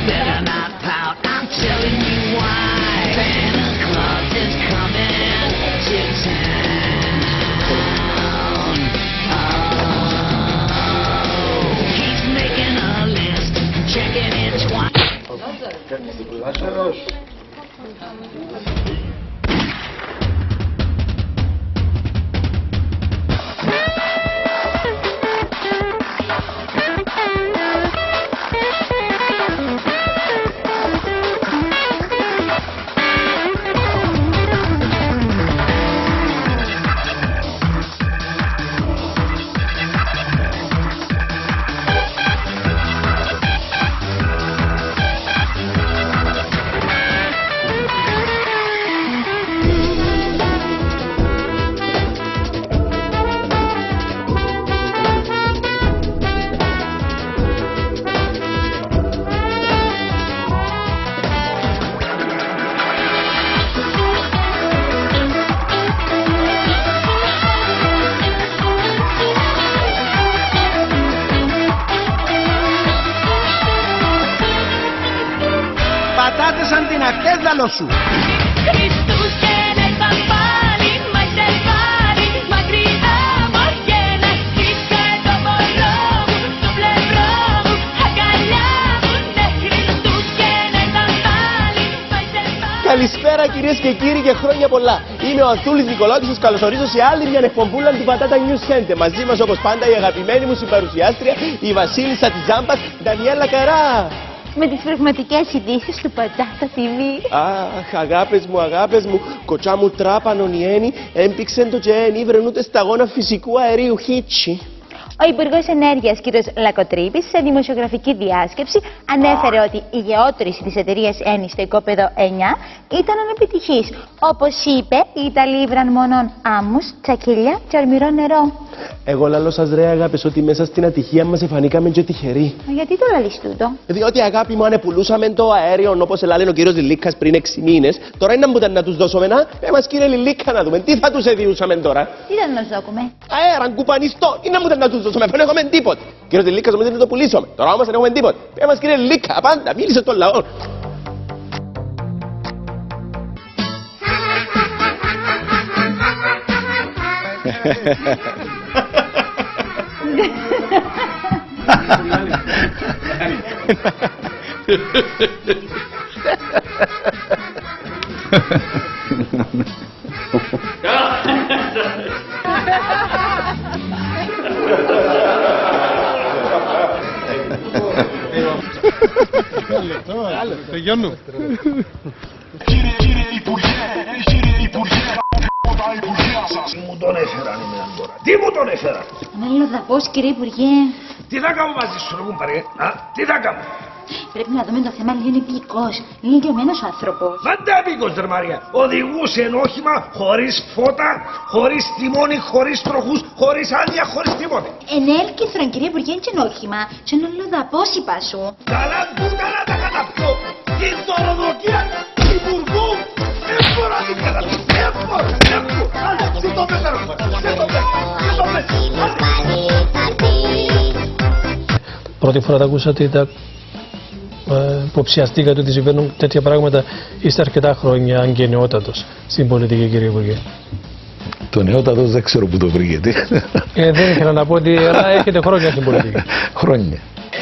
better not pout, I'm telling you why. Santa Claus is coming to town. Oh, he's making a list, checking it twice. Πατάτες σαν την ακέδαλο σου. Καλησπέρα κυρίες και κύριοι και χρόνια πολλά. Είμαι ο Ανθούλης Νικολάου και σας καλωσορίζω σε άλλη μια εκπομπούλα του Πατάτα News Center. Μαζί μας όπως πάντα η αγαπημένη μου συμπαρουσιάστρια, η Βασίλισσα της Τζάμπας, Ντανιέλα Καρά. Με τις πραγματικές ειδήσεις του Πατάτα TV. Αχ, αγάπες μου, κοτσά μου τράπανον η Ένη, έμπηξεν το και ένιβρεν ούτε σταγόνα φυσικού αερίου χίτσι. Ο Υπουργός Ενέργειας κ. Λακοτρίπης σε δημοσιογραφική διάσκεψη ανέφερε ότι η γεώτρηση της εταιρείας Eni στο οικόπεδο 9 ήταν ανεπιτυχής. Όπως είπε, οι Ιταλοί ήβραν μόνον άμμους, τσακίλια και ορμηρό νερό. Εγώ λαλώ σας ρε αγάπες ότι μέσα στην ατυχία μας εφανήκαμε και τυχεροί. Γιατί το λαλείς τούτο? Διότι αγάπη μου αν πουλούσαμε το αέριο όπως ελάλεν ο κύριος Λιλίκας πριν 6 μήνες, τώρα είναι να τους δώσουμε μας κύριε Λιλίκα να δούμε, τι θα τους εδιούσαμε τώρα. Τι θα μας δώσουμε? Αέραν κουπανιστό, τι να τους δώσουμε, δεν έχουμε τίποτε. Κύριος Λιλίκας όμως δεν το πουλήσουμε, τώρα όμως δεν έχουμε τίποτε. Μας κύριε Λιλίκα, πάντα μίλησε στον λαό. Τελειώνω. Κύριε Υπουργέ, τι μου τον έφεραν εμένα τώρα, τι μου τον έφεραν. Ένα λαδαπός κύριε Υπουργέ. Τι θα κάνω μαζί σου, κουμπάρε, τι θα κάνω. Πρέπει να δούμε το θέμα λίγο επικός. Είναι ηλικιωμένος ο άνθρωπος. Πάντα επικός, ρε Μαρία. Οδηγούσε ένα όχημα χωρίς φώτα, χωρίς τιμόνι, χωρίς τροχούς, χωρίς άδεια, χωρίς τίποτε. Ενέλκυθρον κύριε Υπουργέ, είναι και ένα όχημα. Και ένα λαδαπός είπα σου. Καλά τούτα να τα καταπιώ. Την δωροδοκία του Υπουργού δεν μπορώ να την καταπιώ. Δεν μπορώ. Άλλα, τι το πέταρο. Πρώτη φορά τα ακούσατε, υποψιαστήκατε ότι συμβαίνουν τέτοια πράγματα. Είστε αρκετά χρόνια αν και νεότατος στην πολιτική, κύριε Υπουργέ. Το νεότατος δεν ξέρω που το βρήκετε. Δεν ήθελα να πω ότι έχετε χρόνια στην πολιτική. Χρόνια.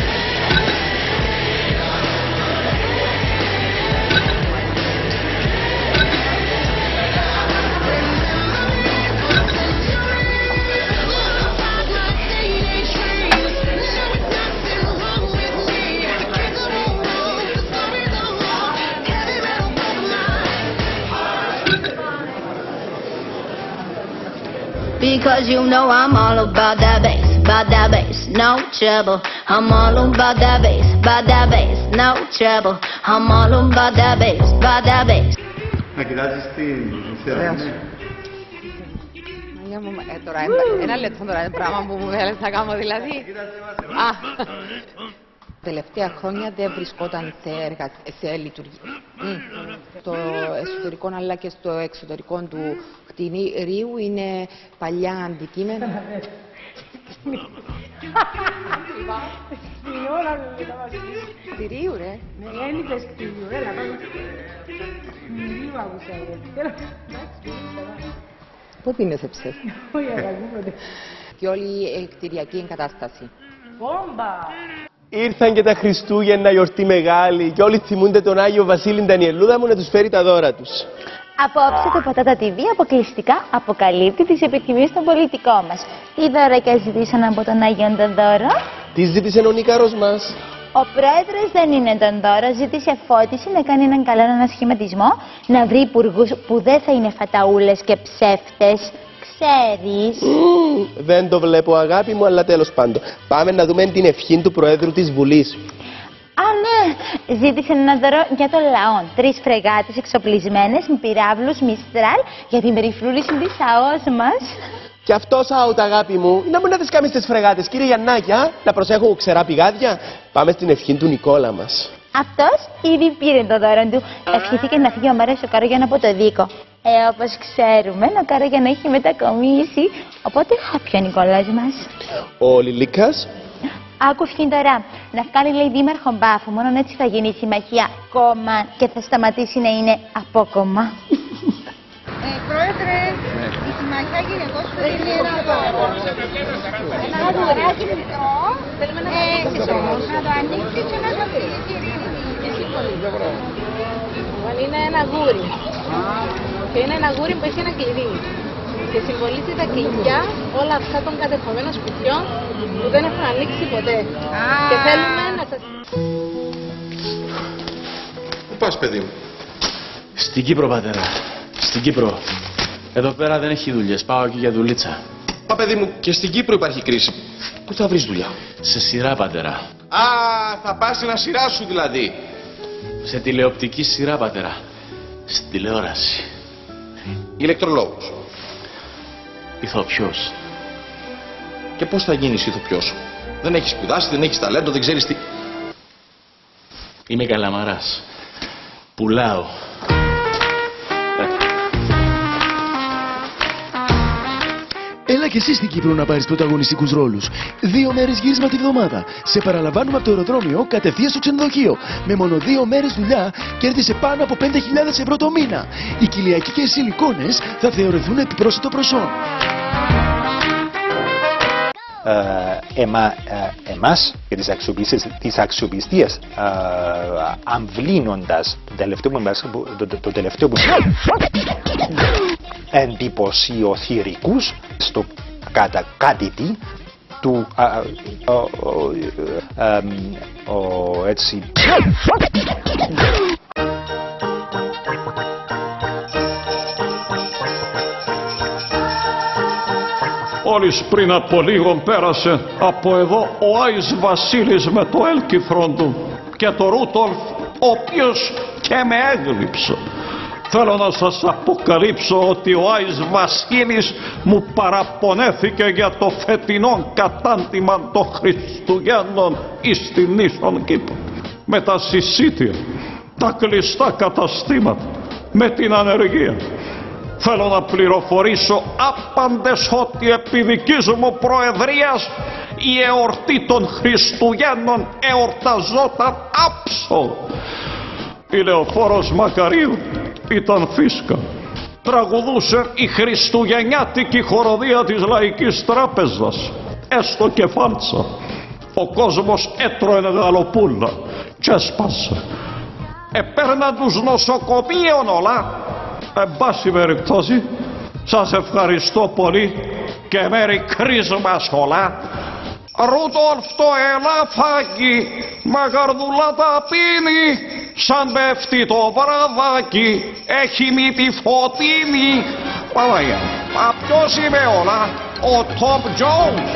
Because you know I'm all about that bass, no trouble. I'm all about that bass, no trouble. I'm all about that bass. Να κοιτάζεις την θεώρηση. Τώρα, ένα λεπτό τώρα είναι πράγμα που μου θέλεις να κάνω δηλαδή. Τελευταία χρόνια δεν βρισκόταν σε λειτουργία. Το εσωτερικό αλλά και στο εξωτερικό του κτηρίου είναι παλιά αντικείμενα. Κτηρίου, ρε. Δεν είπες κτηρίου, έλα πάμε. Κτηρίου άκουσα, Πότε είναι σε ψες. Όχι, αγαπητέ. Και όλη η κτηριακή εγκατάσταση. Μπόμπα! Ήρθαν και τα Χριστούγεννα, γιορτή μεγάλη, και όλοι θυμούνται τον Άγιο Βασίλη Ντανιελούδα μου να τους φέρει τα δώρα τους. Απόψε το Πατάτα TV αποκλειστικά αποκαλύπτει τις επιθυμίες των πολιτικών μας. Τι δωράκια ζητήσαν από τον Άγιον τον δώρο? Τι ζήτησε ο Νίκαρος μας? Ο πρόεδρος δεν είναι τον δώρο, ζήτησε Φώτιση να κάνει έναν καλό ανασχηματισμό, να βρει υπουργούς που δεν θα είναι φαταούλες και ψεύτες. Ξέρεις. Δεν το βλέπω, αγάπη μου, αλλά τέλος πάντων. Πάμε να δούμε την ευχή του Προέδρου της Βουλής. Α, ναι! Ζήτησε ένα δώρο για το λαό. 3 φρεγάτες εξοπλισμένες με πυράβλους Μιστράλ για την περιφρούρηση της ΑΟΣ μας. Και αυτός out, αγάπη μου. Να μην τις κάνεις τις φρεγάτες, κύριε Γιαννάκια. Να προσέχω ξερά πηγάδια. Πάμε στην ευχή του Νικόλα μας. Αυτός ήδη πήρε το δώρο του. Ευχηθήκε να φύγει ο Μάριος ο Καρόγιαν από το Δίκο. Όπως ξέρουμε, ο Καρόγιαν έχει μετακομίσει. Οπότε, ποιο Νικόλας μας? Ο Λιλίκας. Άκου ευχήν τώρα. Να βγάλει, λέει, δήμαρχο Μπάφου. Μόνο έτσι θα γίνει η συμμαχία κόμμα και θα σταματήσει να είναι απόκομμα. Πρόεδρε, η συμμαχία γενικώς θέλει ένα δώρο. Ένα δωράκι μικρό, θέλουμε να το ανοίξεις όμως. Να το ανοίξεις και να το δεις. Είναι ένα γούρι. Και είναι ένα γούρι που έχει ένα κλειδί. Και συμβολίζει τα κλειδιά όλα αυτά των κατεχομένων σπιτιών που δεν έχουν ανοίξει ποτέ. Και θέλουμε να σας... Πού πας, παιδί μου? Στην Κύπρο, πατέρα. Στην Κύπρο. Εδώ πέρα δεν έχει δουλειές. Πάω εκεί για δουλίτσα. Πα, παιδί μου, και στην Κύπρο υπάρχει κρίση. Πού θα βρεις δουλειά? Σε σειρά, πατέρα. Α, θα πας στην σειρά σου δηλαδή. Σε τηλεοπτική σειρά, πατέρα. Στην τηλεόραση. Ηλεκτρολόγος. Ηθοποιός. Και πώς θα γίνεις ηθοποιός? Δεν έχεις σπουδάσει, δεν έχεις ταλέντο, δεν ξέρεις τι... Είμαι καλαμαράς. Πουλάω. Έλα και εσύ στην Κύπρο να πάρεις πρωταγωνιστικούς ρόλους. 2 μέρες γύρισμα τη βδομάδα. Σε παραλαμβάνουμε από το αεροδρόμιο κατευθείαν στο ξενοδοχείο. Με μόνο 2 μέρες δουλειά κέρδισε πάνω από 5.000 ευρώ το μήνα. Οι κοιλιακικές εικόνες θα θεωρηθούν επιπρόσθετο προσόν. Εμάς και τις αξιοπιστίες αμβλύνοντας το τελευταίο που εντυπωσιοθυρικούς στο κατακάτητη του έτσι Μόλις πριν από λίγο πέρασε από εδώ ο Άης Βασίλης με το έλκυθρον του και το Ρούτολφ, ο οποίος και με έγλειψε. Θέλω να σας αποκαλύψω ότι ο Άης Βασίλης μου παραπονέθηκε για το φετινό κατάντημα των Χριστουγέννων εις την ίσον Κύπρο. Με τα συσίτια, τα κλειστά καταστήματα, με την ανεργία. Θέλω να πληροφορήσω άπαντες ότι επί δικής μου προεδρίας η εορτή των Χριστουγέννων εορταζόταν άψο. Η Λεωφόρος Μακαρίου ήταν φίσκα. Τραγουδούσε η χριστουγεννιάτικη χοροδία της Λαϊκής Τράπεζας, έστω και φάλτσα. Ο κόσμος έτρωε γαλοπούλα και έσπασε. Επέρναν τους νοσοκομείων όλα. Εν πάση περιπτώσει, σας ευχαριστώ πολύ και Merry Christmas όλα. Ρούτολφ το ελαφάκι, μαγαρδούλα τα πίνει, σαν πέφτει το βραδάκι, έχει μύτη φωτεινή. Παναγία, ποιος είμαι όλα, ο Τόμ Τζόουνς.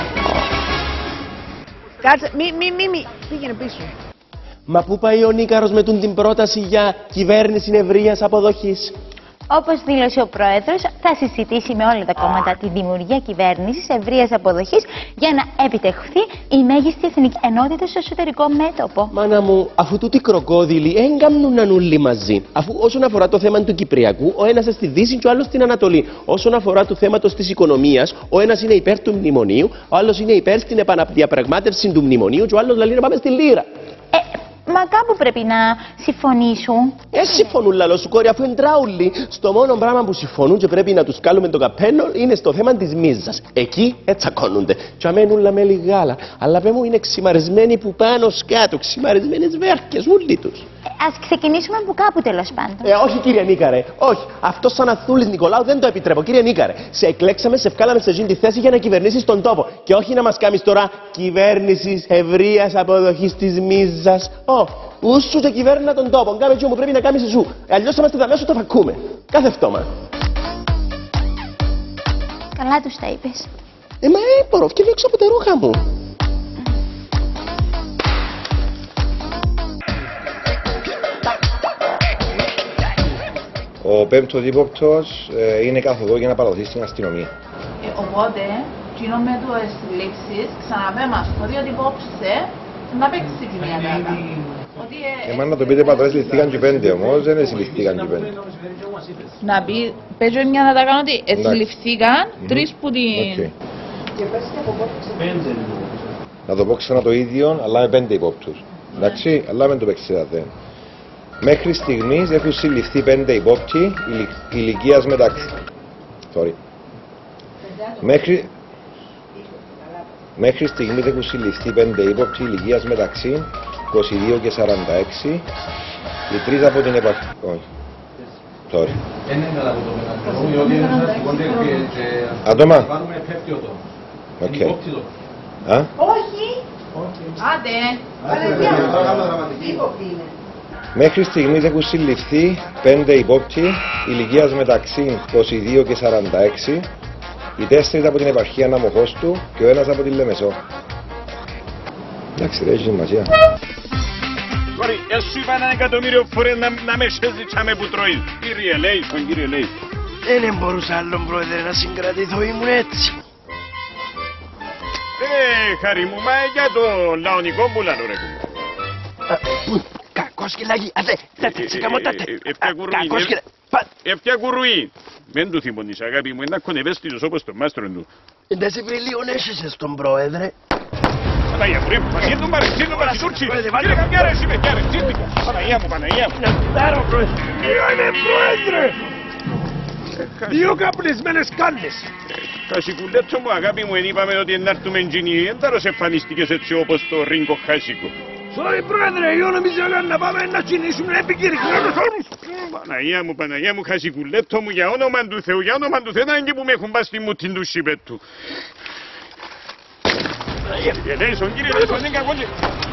Κάτσε, μη, πήγαινε πίσω. Μα πού πάει ο Νίκαρος με την πρόταση για κυβέρνηση ευρείας αποδοχής? Όπως δήλωσε ο Πρόεδρος, θα συζητήσει με όλα τα κόμματα τη δημιουργία κυβέρνησης ευρείας αποδοχής για να επιτευχθεί η μέγιστη εθνική ενότητα στο εσωτερικό μέτωπο. Μάνα μου, αφού τούτοι κροκόδιλοι έγκαμνουν να νουλli μαζί. Αφού όσον αφορά το θέμα του Κυπριακού, ο ένας στη Δύση και ο άλλος στην Ανατολή. Όσον αφορά το θέμα της οικονομίας, ο ένας είναι υπέρ του μνημονίου, ο άλλος είναι υπέρ στην επαναδιαπραγμάτευση του μνημονίου και ο άλλος λέει να πάμε στη λίρα. Μα κάπου πρέπει να συμφωνήσουν. Συμφωνούν, λαλό σου κόρη, αφού εντράουλοι. Στο μόνο πράγμα που συμφωνούν και πρέπει να τους κάλουμε το καπέλο είναι στο θέμα της μίζας. Εκεί τσακώνονται. Και αμένουν μέλι γάλα. Αλλά πέ μου είναι ξημαρισμένοι που πάνω σκάτω, ξημαρισμένες βέρκες, ούλοι τους. Ας ξεκινήσουμε από κάπου τέλος πάντων. Όχι κύριε Νίκαρε, όχι. Αυτό σαν Αθούλης Νικολάου δεν το επιτρέπω, κύριε Νίκαρε. Σε εκλέξαμε, σε βγάλαμε σε εκείνη τη θέση για να κυβερνήσεις τον τόπο. Και όχι να μας κάνεις τώρα κυβέρνησης ευρείας αποδοχής της μίζας. Ούσου και κυβέρνα τον τόπο. Κάμε έτσι που πρέπει να κάνεις εσύ. Αλλιώς είμαστε τα μέσα, το φακούμε. Κάθε φτώμα. Καλά τους τα είπες. Μα μπορώ, και έξω από τα ρούχα μου. Ο πέμπτος ύποπτος είναι καθοδό για να παραδοθεί στην αστυνομία. Οπότε, κοινό με το συλλήψεις, ξαναπέ μας το διότι υπόψε να παίξει τη μία δάκα. Εμάς να το πείτε πατρές ληφθήκαν και 5 όμως, δεν συλληφθήκαν και 5. Να πει, παίζω μια να τα κάνω ότι συλληφθήκαν 3 που την... Να το πω ξανά το ίδιο, αλλά με 5 υπόπτους. Εντάξει, αλλά μην το παίξετε. Μέχρι στιγμής έχουν συλληφθεί 5 υπόπτοι ηλικίας μεταξύ... Μέχρι στιγμής έχουν συλληφθεί 5 ύποπτοι ηλικίας μεταξύ 22 και 46. Οι 3 από την επαρχία... Όχι. Άτομα. Οκ. Όχι. Άντε. Μέχρι στιγμής έχουν συλληφθεί 5 υπόπτοι ηλικίας μεταξύ 22 και 46, οι 4 από την επαρχία Ναμοχώστου και ο 1 από την Λεμεσό. Εντάξει ρε, έχει σημασία. Κόρη, εσύ είπα 1 εκατομμύριο φορές να με σέζητσαμε που τρώεις. Κύριε Λέισον, κύριε Λέισον. Δεν μπορούσα άλλον πρόεδρε να συγκρατηθώ, ήμουν έτσι. Χαρή μου, μα για το λαονικό που λαλό ρε. Κακόσκυλάκι, αδε, τσικαμότατε. Έφτια κουρουή. Μεν του θυμώνεις αγάπη μου, είναι ακονευέστητος όπως τον μάστρον του. Δεν σε βρει λίγο έσχεσαι στον πρόεδρε. Παναγία μου ρε, μαζί του μαρεξίνου παρασούρτσι. Κύριε καμιά ρε, εσύ με κιά ρε, τσίστηκα. Παναγία μου, Παναγία μου. Να πάρω πρόεδρε. Είναι πρόεδρε. 2 καπνισμένες κάλες. Χασικουλέτο μου αγάπη μου, εν είπαμε ότι ενάρτουμε εγγυνοί. Εν τάρος εμφανίστηκες έτσι όπως το ρίγκο χάσικο. Sorry πρόεδρε, εγώ νομίζω να πάμε να κινήσουμε επικυρικμένους όρους. Παναγία μου, χασικουλέτο μου, για όνομα του Θεού, για όνομα του Θεού, να που με έχουν πάσει μου την του σιπέτου. Κύριε Λέισον, δεν κακόνε.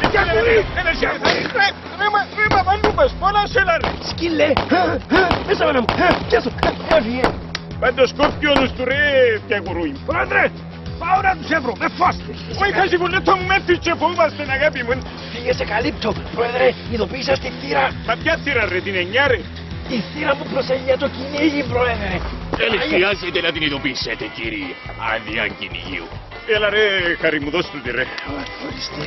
Ρε μαπανούμπας, πολλά σε λάρε. Σκύλε, μέσα μάνα μου, πιάσω, έφυγε. Πάντως σκορπιόνους του ρε, πια κουρούι. Πρόεδρε, πάω να τους έβρω, με φάστε. Όχι χασικουλέτο μου, με φύτσε φοβάστε αγάπη μου. Φύγε σε καλύπτω, πρόεδρε, ειδοποίησα στη θύρα. Μα ποια θύρα ρε, την 9 ρε. Τη θύρα που προσέχει το κυνήγι, πρόεδρε. Δεν χρειάζεται να την ειδοποιήσετε, κύριε. Άδεια κυνηγίου. Έλα ρε, Χαρή μου, δώσ' του τη ρε. Ευχαριστώ.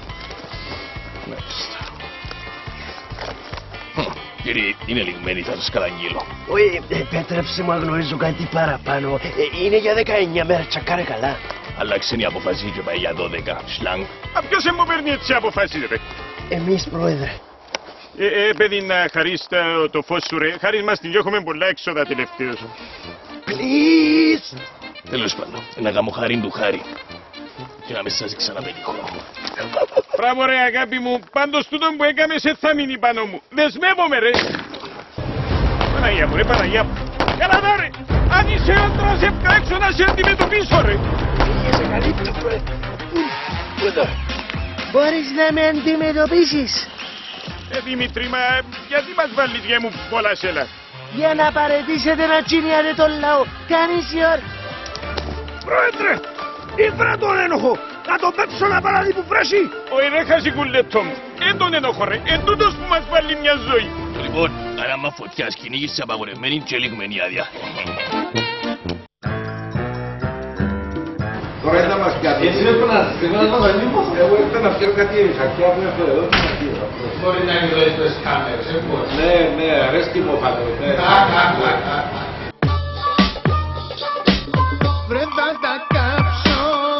Κύριε, είναι λιγμένη, θα σας καταγγείλω. Όχι, επέτρεψε μου να γνωρίζω κάτι παραπάνω. Είναι για 19 μέρες, τσακάρε καλά. Αλλάξε η αποφασή και πάει για 12. Σλάνγκ. Ποιος μου παίρνει έτσι αποφάσεις ρε. Εμείς, πρόεδρε. Παιδί, να χαρείς το φως σου ρε. Χαρείς μας την έχουμε πολλά έξοδα τελευταίως. Please. Τέλος πάντων, να κάνω χαρήν του χάρη. Και να με σας ξαναπετύχω. Μπράβο ρε αγάπη μου, πάντως τούτον που έκαμες θα μείνει πάνω μου. Δεσμεύομαι ρε. Παναγία μου ρε, Παναγία μου. Έλα δω ρε, αν είσαι άντρας εύκα έξω να σε αντιμετωπίσω ρε. Είσαι καλύπτω πρόεδρε. Μπορείς να με αντιμετωπίσεις. Δημήτρη, μα γιατί μας βάλει δυο μου πολλά σέλα. Για να παρετήσετε να τσινιάτε τον λαό. Κάνεις η ώρα. Πρόεδρε, ήφερα τον ένοχο. Να τον πέψω να παραδεί που φρέσει. Ο ρε χασικουλέτο μου. Εν τον ένοχο ρε. Εν τούτος που μας βάλει μια ζωή. Λοιπόν, άμα φωτιάς κυνήγησε απαγορευμένη και λιγμένη άδεια. Τώρα ήταν μας πιάτη. Εσύ έπαιρνα να μας λίμως. Εγώ έπαιρνα να φτιάχνω κάτι χαρτιά που είναι αυτό εδώ. Μπορεί να είναι εδώ τις κάμερες, ναι, αρέσκει μου φάτο. Βρε θα τα κάψω.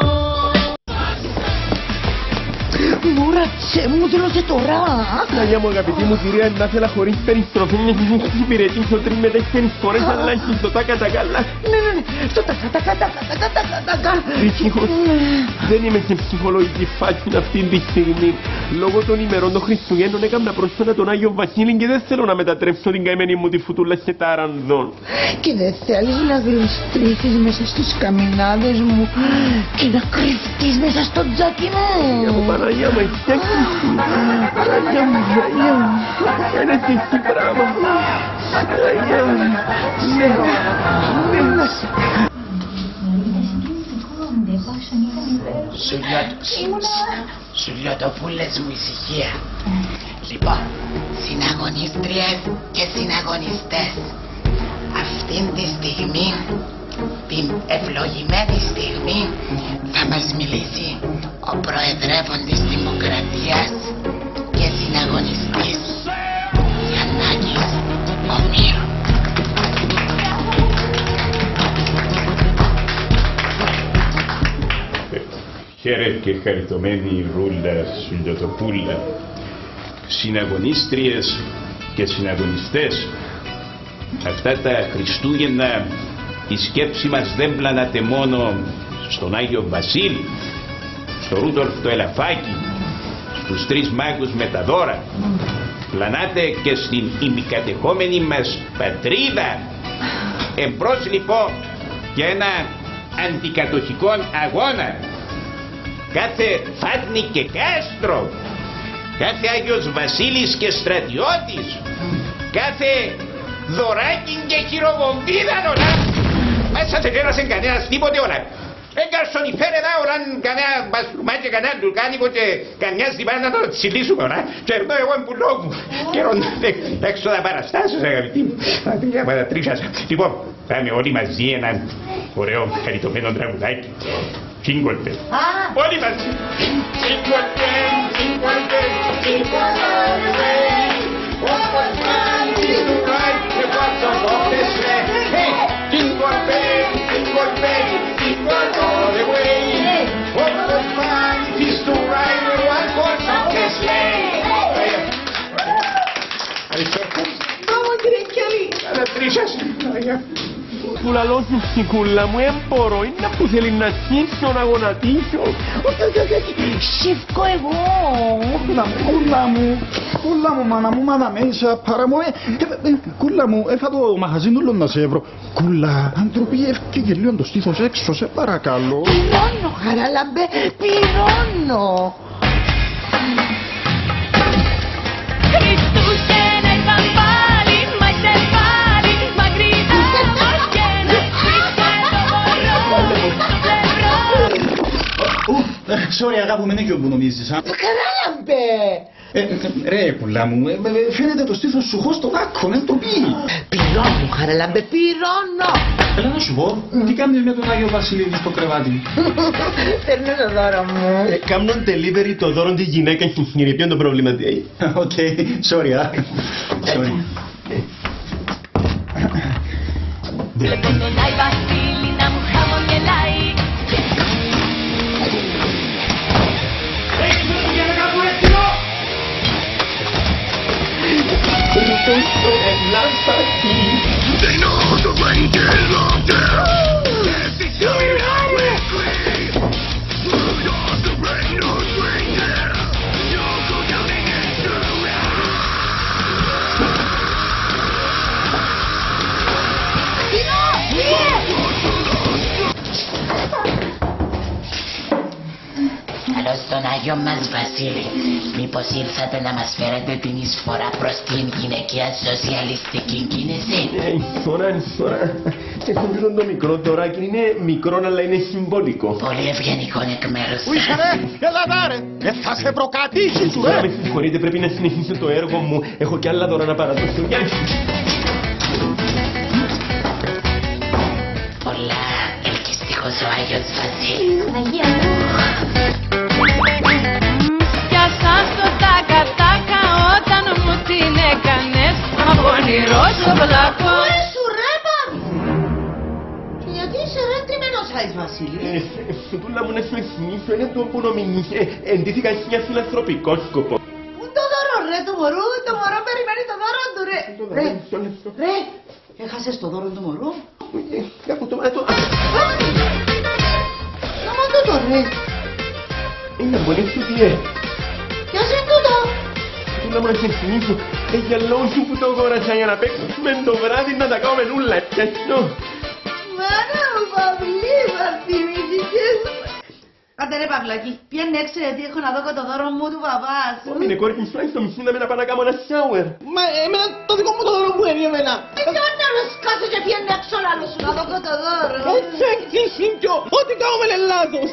Μωράτσε μου, δήλωσε τώρα. Ναγιά μου αγαπητή μου κυρία, να ήθελα χωρίς περιστροφή να υπηρετήσω 3 με 4 φορές, αλλά έχεις το τάκα-τάκα. Ναι, στο τάκα-τάκα. Δυστυχώς, δεν είμαι σε ψυχολογική φάση αυτή τη στιγμή. Λόγω των ημερών των Χριστουγέννων έκανα πρόσφατα τον Άγιο Βασίλη και δεν θέλω να μετατρέψω την καημένη μου τη φουτούλα σε ταρανδόν. Και δεν θέλεις να γλιστρήσεις μέσα στους καμινάδες μου και να κρυφτείς μέσα στο τζάκι μου. Παναγιά μου, φτιάξεις μου. Παναγιά μου, Παναγιά μου. Κάνες εσύ πράγμα. Παναγιά μου. Ναι, Σουλιοτοπούλες μου, ησυχία. Λοιπόν, συναγωνίστριες και συναγωνιστές, αυτήν τη στιγμή, την ευλογημένη στιγμή, θα μας μιλήσει ο Προεδρεύων της Δημοκρατίας και συναγωνιστής Γιαννάκης Ομήρου. Χαίρετε και χαριτωμένη Ρούλα Σουλιοτοπούλα, συναγωνίστριες και συναγωνιστές. Αυτά τα Χριστούγεννα η σκέψη μας δεν πλανάται μόνο στον Άγιο Βασίλη, στο Ρούντολφ το Ελαφάκι, στους 3 μάγους με τα δώρα. Πλανάται και στην ημικατεχόμενη μας πατρίδα. Εμπρός λοιπόν για ένα αντικατοχικό αγώνα. Κάθε φάτνη και κάστρο, κάθε Άγιος Βασίλης και στρατιώτης, κάθε δωράκι και χειροβομβίδα όλα. Μέσα σε γέρασαν κανένας τίποτε όλα. Έγκαρσον υπέρεδα όλα κανένα μπασλουμά και κανένα τουρκάνικο και κανένα ζημά να το τσιλίσουμε όλα. Και εδώ εγώ εμπουλό μου καιρόν έξοδα παραστάσεις αγαπητοί μου. Παρατρίχασα. Λοιπόν, πάμε όλοι μαζί έναν ωραίο χαριτωμένο τραγουδάκι. Jingle Bell. Όλοι μαζί. Jingle Bell, Jingle Bell, Jingle all the way. What was fun is to ride the bottom of the sleigh. Hey, Jingle Bell, Jingle Bell, Jingle all the way. What was fun is to ride the one horse of the sleigh. Πάμε κύριε Κιαλή. Ανατρίχας. Του λαλώ σου ψυχούλα μου, μπορώ, είναι που θέλει να αρχίσω να γονατίσω. Όχι, σιφκώ εγώ. Κούλα μου, μάνα μου, μάνα μέσα, παρά μου, κούλα μου, έφα το μαχαζίνουλο να σε βρω. Κούλα, άνθρωποι, έφυγε λίγο το στήθος έξω, σε παρακαλώ. Πληρώνω, Χαράλαμπε, πληρώνω. Χριστούγεννα ήρθαν πάλι, μα είστε πάλι μακριά μας και να σφίξουμε το μωρό στο πλευρό. Sorry, αγάπη μου, είναι και όπου νομίζεις, α. Χαράλαμπε. Ρε, κουλά μου, φαίνεται το στήθος σου χως στον άκρο, είναι το πει. Πληρώνω, Χαράλαμπε, πληρώνω. Έλα να σου πω, τι κάνεις με τον Άγιο Βασίλη στο κρεβάτι. Παίρνω το δώρο μου. Κάμνω delivery το δώρο της γυναίκας στην χειρή, ποιο είναι το πρόβλημα τι έχει. Οκ, sorry, α. Sorry. Βλέπω τον Άι Βασίλη να μου χαμογελάει. They know the ranger is up there. Yes, it's coming out quickly. Smooth off the rain, no stranger. You'll go down in history. Καλώς τον Άγιο Άγιο μας Βασίλη, μήπως ήρθατε να μας φέρετε την εισφορά προς την γυναικεία σοσιαλιστική κίνηση? Τώρα. Νομίζω το μικρό δωράκι είναι μικρό αλλά είναι συμβολικό. Πολύ ευγενικό εκ μέρους σας. Είσαι ρε, έλα ρε, θα σε προκατήσεις σου ρε. Με συγχωρείτε, πρέπει να συνεχίσω το έργο μου. Έχω κι άλλα δώρα να παραδώσω. Πολλά ελκυστικός ο Άγιος Βασίλης. Παναγία μου. Για σας το τάκα όταν μου την έκανες από όνειρο στο βλάκο. Ωραία σου ρε και γιατί είσαι ρε τριμμένος Άγιος Βασίλης? Τούλα μου να σου εξηγήσω, είναι το που νομινήσε. Εντύθηκα για φιλανθρωπικό σκοπό. Πού το δώρο ρε το μωρό περιμένει το δώρο του ρε. Ρε, έχασες το δώρο του μωρού? Κάπου το μάτω. Να μα τούτο ρε. Είναι πολύ σου τι Ποιος είναι τούτο? Τούλα μου να σε εξηγήσω, για λόγους σου που το αγόρασα για να παίξουμε το βράδυ να τα κάνουμε νουλα. Μάνα μου Παυλή, μας θυμήθηκες. Άντε ρε Παυλάκη, πιένε έξω γιατί έχω να δω το δώρο μου του παπάς. Είναι κόρη μου στο μισή να με να πάω να κάνω ένα σάουερ. Μα εμένα το δικό μου το δώρο μου είναι εμένα. Ποιον να ροσκάσω και πιένε έξω λάλο σου να δω το δώρο. Έτσι αγγίσουν κι ό,τι κάνουμε είναι λάθος.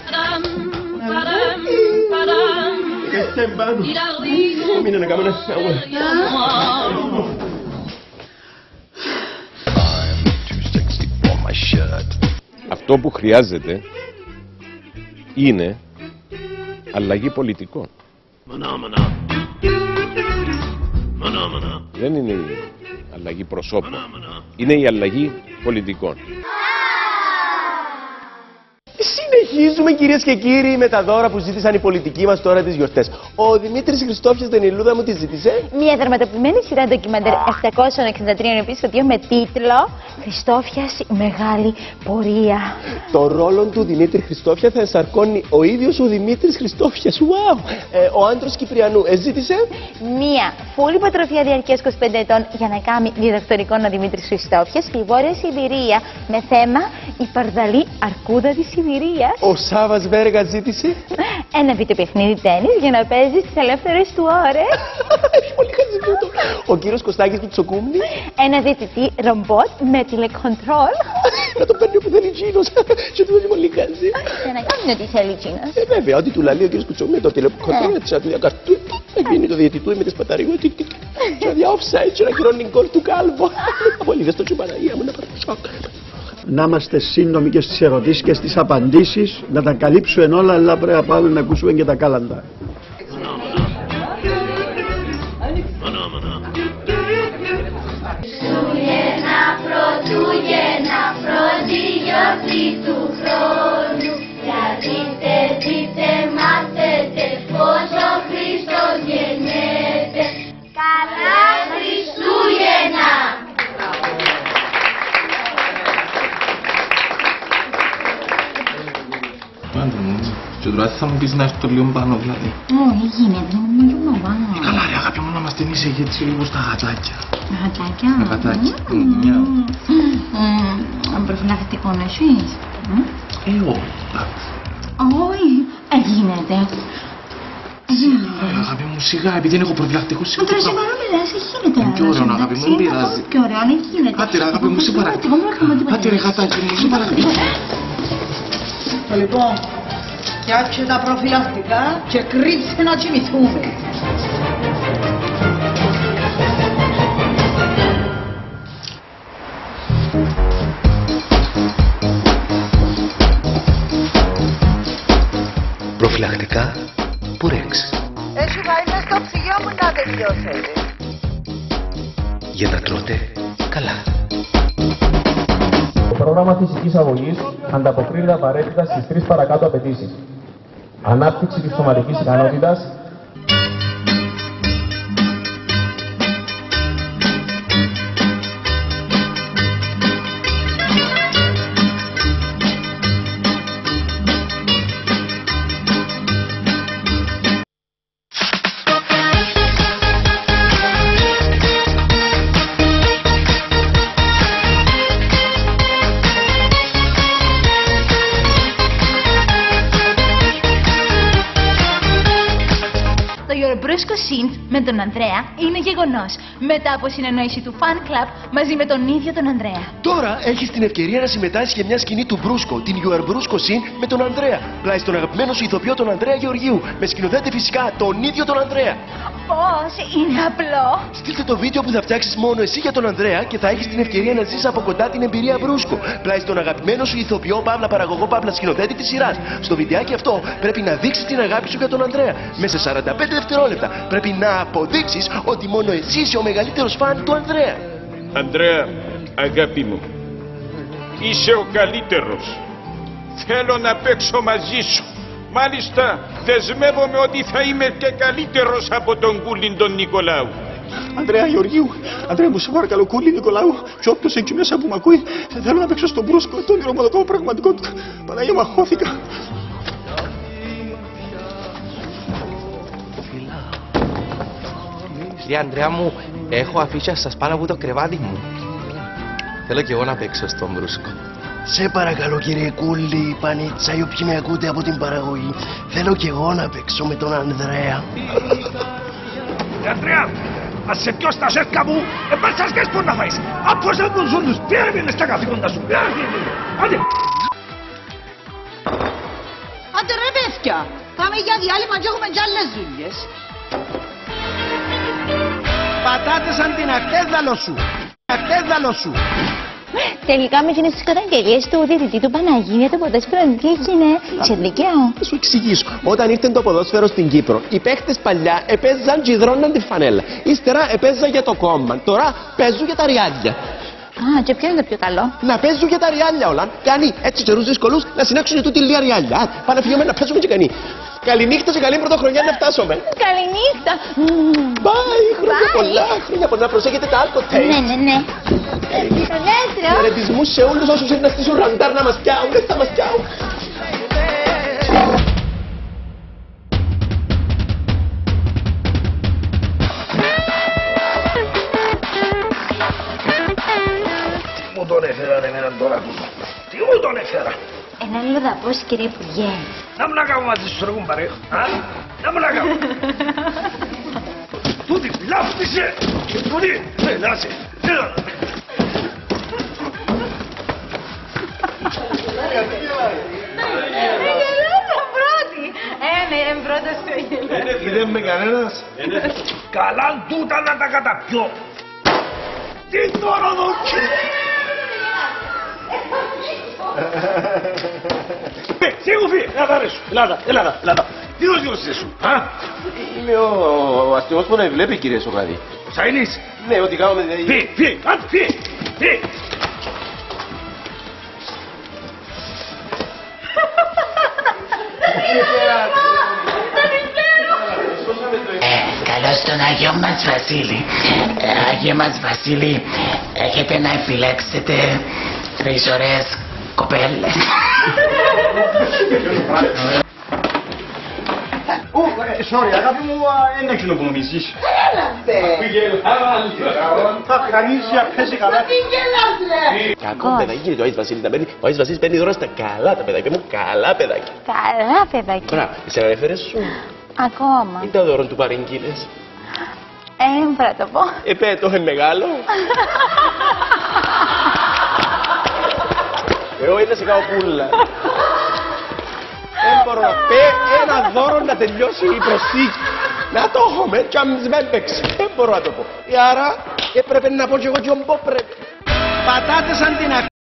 Κάτσε πάνω. Μείνε να κάνω ένα σάουερ. Αυτό που χρειάζεται είναι αλλαγή πολιτικών. Δεν είναι η αλλαγή προσώπων. Είναι η αλλαγή πολιτικών. Συνεχίζουμε κυρίες και κύριοι με τα δώρα που ζήτησαν οι πολιτικοί μας τώρα τις γιορτές. Ο Δημήτρης Χριστόφιας, την Ιλούδα μου, τη ζήτησε. Μια δραματοποιημένη σειρά ντοκιμαντέρ 763 επεισοδιο με τίτλο Χριστόφιας η μεγάλη πορεία. Το ρόλο του Δημήτρη Χριστόφια θα ενσαρκώνει ο ίδιος ο Δημήτρης Χριστόφιας. Wow! Ο άντρος Κυπριανού ζήτησε. Μια φούλη υποτροφία διαρκείας 25 ετών για να κάνει διδακτορικό ο Δημήτρης Χριστόφιας στη Βόρεια Σιβηρία με θέμα η παρδαλή αρκούδα της Σιβηρίας. Ο Σάβας Βέργα ζήτησε. Ένα βιντεοπαιχνίδι τένις για να παίζει στις ελεύθερες του ώρες. Πολύ χαζιτούτο. Ο κύριος Κωστάκης Πιτσοκούμνη. Ένα διαιτητή ρομπότ με τηλεκοντρόλ. Να το παίρνει όπου θέλει Τζίνος. Και του είναι πολύ χαζί. Για να κάνει ό,τι θέλει Τζίνος. Βέβαια, ό,τι του λέει ο κύριος Πιτσοκούμνη με το τηλεκοντρόλ της αδιακαρτού. Να γίνει το διαιτητού με τις παταρίγου. Και να offside και να χειρώνει γκολ του κάλβο. Πολύ δες το τσουπαναγία μου να πάρω σοκ. Να είμαστε σύντομοι και στις ερωτήσεις και στις απαντήσεις, να τα καλύψουμε όλα, αλλά πρέπει να πάμε να ακούσουμε και τα κάλαντα. Πρωτούγεννα, πρώτη γιορτή του χρόνου. Για δείτε, μάθετε πως ο Χριστός γεννιέται. Καλά Χριστούγεννα! Πάντω μου, και τώρα θα μου πεις να έρθω λίγο πάνω δηλαδή. Όχι, γίνεται, νομίζω πάνω. Καλά ρε αγάπη μου, να μας ταινίσει έτσι λίγο στα γατάκια. Γατάκια. Με γατάκι. Προφυλακτικό να έχεις. Όχι, γίνεται. Αγάπη μου, σιγά, επειδή δεν έχω προφυλακτικό σιγά. Τώρα σε παρόμοιρα, σε γίνεται. Πιο ωραίο αγάπη μου, δεν πειράζει. Πιο ωραίο, αν γίνεται. Άτε ρε αγάπη μου, σε παρακαλώ. Άτε ρε γατάκι μου, σε παρακαλώ. Λοιπόν, φτιάξε τα προφυλακτικά και κρύψε να κοιμηθούμε. Προφυλακτικά Πουρέξ. Έτσι θα είναι στο ψυγείο μου να τελειώσετε. Για να τρώτε καλά. Το πρόγραμμα φυσικής αγωγής ανταποκρίνεται απαραίτητα στις τρεις παρακάτω απαιτήσεις. Ανάπτυξη της σωματικής ικανότητας, με τον Ανδρέα είναι γεγονός. Μετά από συνεννόηση του fan club μαζί με τον ίδιο τον Ανδρέα. Τώρα έχεις την ευκαιρία να συμμετάσχεις σε μια σκηνή του Μπρούσκο, την You Are Brusco Scene με τον Ανδρέα. Πλάι στον αγαπημένο σου ηθοποιό τον Ανδρέα Γεωργίου. Με σκηνοθέτη φυσικά τον ίδιο τον Ανδρέα. Πώς, είναι απλό. Στείλτε το βίντεο που θα φτιάξεις μόνο εσύ για τον Ανδρέα και θα έχεις την ευκαιρία να ζεις από κοντά την εμπειρία Μπρούσκο. Πλάι στον αγαπημένο σου ηθοποιό, παύλα παραγωγό, παύλα σκηνοθέτη της σειράς. Στο βιντεάκι αυτό πρέπει να δείξεις την αγάπη σου για τον Ανδρέα. Μέσα σε 45 δευτερόλεπτα πρέπει να αποδείξεις ότι μόνο εσύ είσαι ο μεγαλύτερος φαν του Ανδρέα. Ανδρέα, αγάπη μου, είσαι ο καλύτερος. Θέλω να παίξω μαζί σου. Μάλιστα, δεσμεύομαι ότι θα είμαι και καλύτερος από τον Κούλιν τον Νικολάου. Ανδρέα Γεωργίου, Ανδρέα μου σε παρακαλώ, Κούλη Νικολάου, και όποιος εκεί μέσα που μ' ακούει, θέλω να παίξω στον Μπρούσκο, το όνειρο μου το κάνω πραγματικότητα. Παναγία μου, αχώθηκα. Κύριε Ανδρέα μου, έχω αφήσει σας πάνω από το κρεβάτι μου. Θέλω και εγώ να παίξω στον Μπρούσκο. Σε παρακαλώ κύριε Κούλη, Πανίτσα ή όποιοι με ακούτε από την παραγωγή. Θέλω και εγώ να παίξω με τον Ανδρέα. Ανδρέα, ας σε πιω στα σέρκα μου, επάρσας και σπον να φάεις. Απόσα τον ζώντους, πήγαινε στα καθήκοντα σου. Άντε. Άντε ρε παιδιά, πάμε για διάλειμμα και έχουμε κι άλλες δουλειές. Πατάτε σαν την ακτέδαλο σου. Ακτέδαλο σου. Τελικά με εκείνες τις καταγγελίες του διαιτητή του Παναγίνεται ποδόσφαιρο τι έγινε σε δικαίω. Θα σου εξηγήσω. Όταν ήρθε το ποδόσφαιρο στην Κύπρο, οι παίχτες παλιά επέζαν και υδρώναν τη φανέλα. Ύστερα επέζαν για το κόμμα. Τώρα παίζουν για τα ριάλια. Α, και ποιο είναι το πιο καλό? Να παίζουν για τα ριάλια όλα. Και αν έτσι καιρούς δύσκολους να συνέξουν τούτη λίγα ριάλια. Πάνε φύγουμε να παίζουμε και κανεί. Καληνύχτα και καλή πρωτοχρονιά να φτάσουμε. Καληνύχτα. Bye, χρόνια πολλά. Χρόνια πολλά. Προσέχετε τα alcohol. Ναι. Χαιρετισμούς σε όλους όσους είναι να στήσουν ραντάρ να μας πιάουν. Δεν θα μας πιάουν. Τι μου τον έφεραν εμένα τώρα, τι μου τον έφερα. Ένα λουδαπός, κύριε Υπουργέ. Να μου να κάνω μαζί σου ρε κουμπάρε, να μου να κάνω. Τούτη, λάφτισε, τούτη, έλασε, έλα. Ναι, πρώτος το γελάω. Είδε με κανένας. Καλά τούτα να τα καταπιώ. Τι τώρα δοκί. Σίγου φύγε, έλα ρε σου, Ελλάδα. Τι δώσεις σου, Είμαι ο αστυνομικός που να βλέπει, κύριε Σοκράτη. Σαΐνης. Ναι, ότι κάνουμε δηλαδή. Φύγε. Καλώς τον Άγιο μας Βασίλη. Άγιο μας Βασίλη, έχετε να επιλέξετε 3 ωραίες κοπέλες. Sorry, αγάπη μου, δεν έχει να που νομίζεις. Θα κανείς για πέσει καλά. Κακό παιδάκι, κύριε, το Άγιος Βασίλης να παίρνει. Ο Άγιος Βασίλης παίρνει δώρα στα καλά τα παιδάκια μου. Καλά παιδάκια. Καλά, παιδάκι. Μπράβο, εσύ ανέφερες σου. Ακόμα. Είναι το δώρο του παρεγγείλες. Μπορώ να το πω. Το είναι μεγάλο. Εγώ είναι σε κάνω πουλα. Δεν μπορώ να πει ένα δώρο να τελειώσει η προσθήκη. Να το έχουμε και αν δεν παίξει. Δεν μπορώ να το πω. Άρα έπρεπε να πω και εγώ και όμπο πρέπει. Πατάτε σαν την